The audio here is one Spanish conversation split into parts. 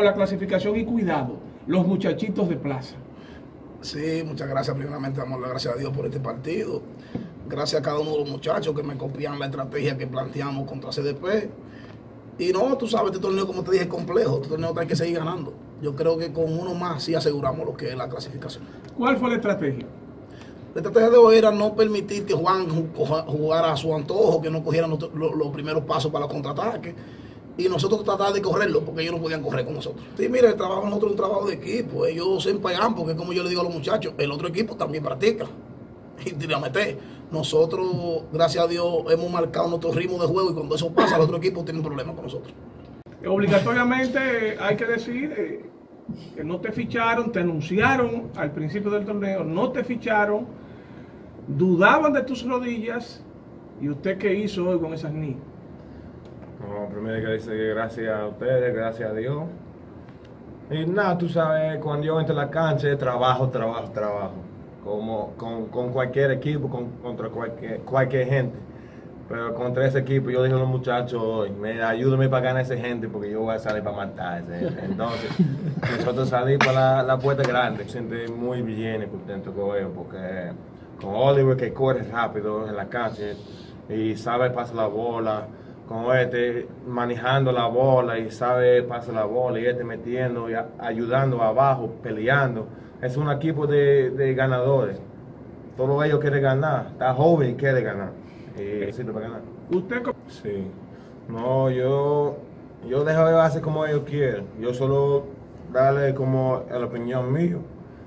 la clasificación y cuidado, los muchachitos de Plaza. Sí, muchas gracias. Primeramente damos las gracias a Dios por este partido. Gracias a cada uno de los muchachos que me copian la estrategia que planteamos contra CDP. Y no, tú sabes, este torneo, como te dije, es complejo. Este torneo hay que seguir ganando. Yo creo que con uno más sí aseguramos lo que es la clasificación. ¿Cuál fue la estrategia? La estrategia de hoy era no permitir que Juan jugara a su antojo, que no cogieran los primeros pasos para los contraataques. Y nosotros tratar de correrlo, porque ellos no podían correr con nosotros. Sí, mira, el trabajo de nosotros es un trabajo de equipo. Ellos se empagan, porque como yo le digo a los muchachos, el otro equipo también practica. Y tira a meter. Nosotros, gracias a Dios, hemos marcado nuestro ritmo de juego y cuando eso pasa, el otro equipo tiene un problema con nosotros. Obligatoriamente hay que decir que no te ficharon, te anunciaron al principio del torneo, no te ficharon, dudaban de tus rodillas. ¿Y usted qué hizo hoy con esas knees? No, primero que decir que gracias a ustedes, gracias a Dios. Y nada, tú sabes, cuando yo entro a la cancha es trabajo. Como con cualquier equipo, contra cualquier gente. Pero contra ese equipo, yo dije a los muchachos hoy, ayúdenme para ganar a esa gente porque yo voy a salir para matar a esa gente. Entonces, nosotros salimos para la puerta grande. Me siento muy bien y contento con ellos porque con Oliver que corre rápido en la cancha y sabe pasar la bola. Con este manejando la bola y sabe pasar la bola y este metiendo y ayudando abajo, peleando. Es un equipo de ganadores. Todos ellos quieren ganar. Está joven y quiere ganar. Y necesito para ganar. ¿Usted? Sí. No, yo dejo de hacer como ellos quieren. Yo solo darle como la opinión mío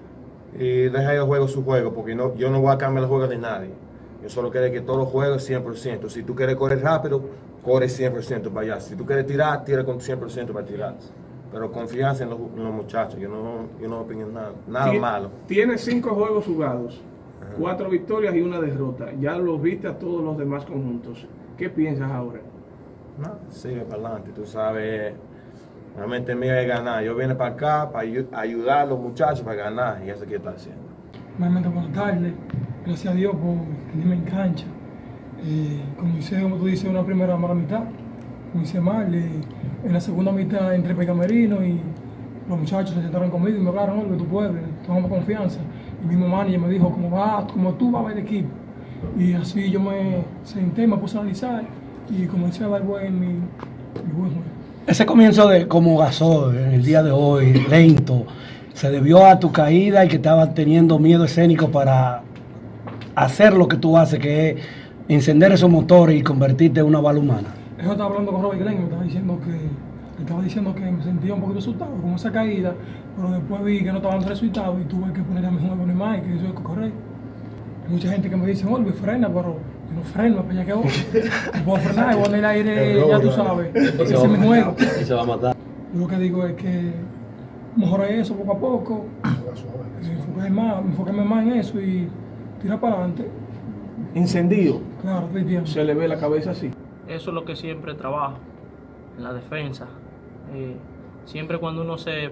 y dejar ellos jugar su juego porque yo no voy a cambiar el juego de nadie. Yo solo quiero que todos los juegos 100%. Si tú quieres correr rápido, corre 100% para allá. Si tú quieres tirar, tira con 100% para tirar. Pero confianza en los muchachos. Yo no opino nada malo. Tiene 5 juegos jugados, 4 victorias y 1 derrota. Ya los viste a todos los demás conjuntos. ¿Qué piensas ahora? No, sigue para adelante. Tú sabes, realmente mío es ganar. Yo vine para acá para ayudar a los muchachos para ganar y eso es lo que está haciendo. Realmente buenas tardes. Gracias a Dios por tenerme en cancha. Como tú dices, una primera mala mitad. Como hice mal. En la segunda mitad entré para el camerino y los muchachos se sentaron conmigo y me hablaron, que tú puedes, tomamos confianza. Y mi mismo manager me dijo, como tú vas a ver el equipo. Y así yo me senté, me puse a analizar y comencé a dar mi buen juego. Ese comienzo de como Gasol en el día de hoy, lento, se debió a tu caída y que estabas teniendo miedo escénico para hacer lo que tú haces, que es encender esos motores y convertirte en una bala humana. Eso estaba hablando con Robert Glenn, me estaba diciendo que me sentía un poquito asustado con esa caída, pero después vi que no estaban dando resultados y tuve que poner a mi juego más, que eso es correcto. Hay mucha gente que me dice, Olvi, frena, pero yo no freno, para allá que voy. No puedo frenar, igual en el aire, ya tú sabes, ese es mi juego. Y se va a matar. Yo lo que digo es que mejoré eso poco a poco, enfocarme más en eso y tirar para adelante. Encendido. Claro, estoy bien. Se le ve la cabeza así. Eso es lo que siempre trabajo, en la defensa. Siempre cuando uno se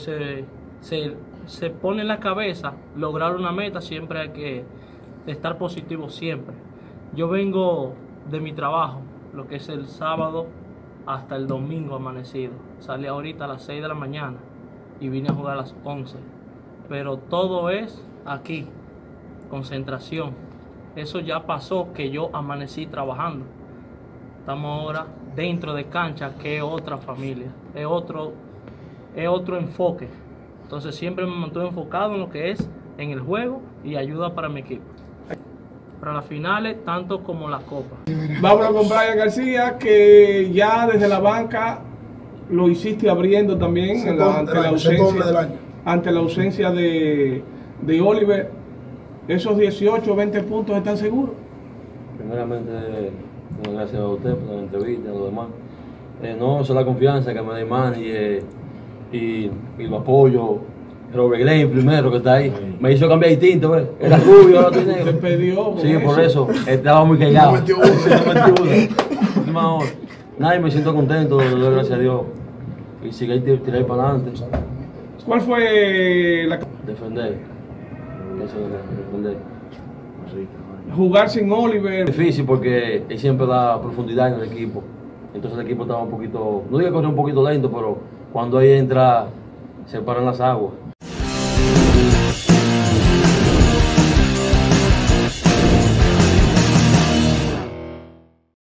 pone en la cabeza lograr una meta, siempre hay que estar positivo siempre. Yo vengo de mi trabajo, lo que es el sábado hasta el domingo amanecido. Salí ahorita a las 6 de la mañana y vine a jugar a las 11. Pero todo es aquí, concentración. Eso ya pasó que yo amanecí trabajando. Estamos ahora dentro de cancha, que es otra familia, es otro enfoque. Entonces siempre me mantuve enfocado en lo que es en el juego y ayuda para mi equipo. Para las finales, tanto como la Copa. Vámonos con Brian García, que ya desde la banca lo hiciste abriendo también ante la ausencia de Oliver. ¿Esos 18 o 20 puntos están seguros? Primeramente, gracias a usted por la entrevista y lo demás. No, eso es la confianza que me da el manager y lo apoyo. Robert Glenn primero que está ahí. Me hizo cambiar distinto, ¿ves? Era rubio, ahora estoy negro. Te pidió. Sí, por eso. Estaba muy callado. Última hora. Nada, me siento contento, le doy gracias a Dios. Y sigue tirar para adelante. ¿Cuál fue la... Defender. Defender. Jugar sin Oliver? Difícil porque él siempre da profundidad en el equipo. Entonces el equipo estaba un poquito, no digo que corre un poquito lento, pero Cuando ahí entra, se paran las aguas.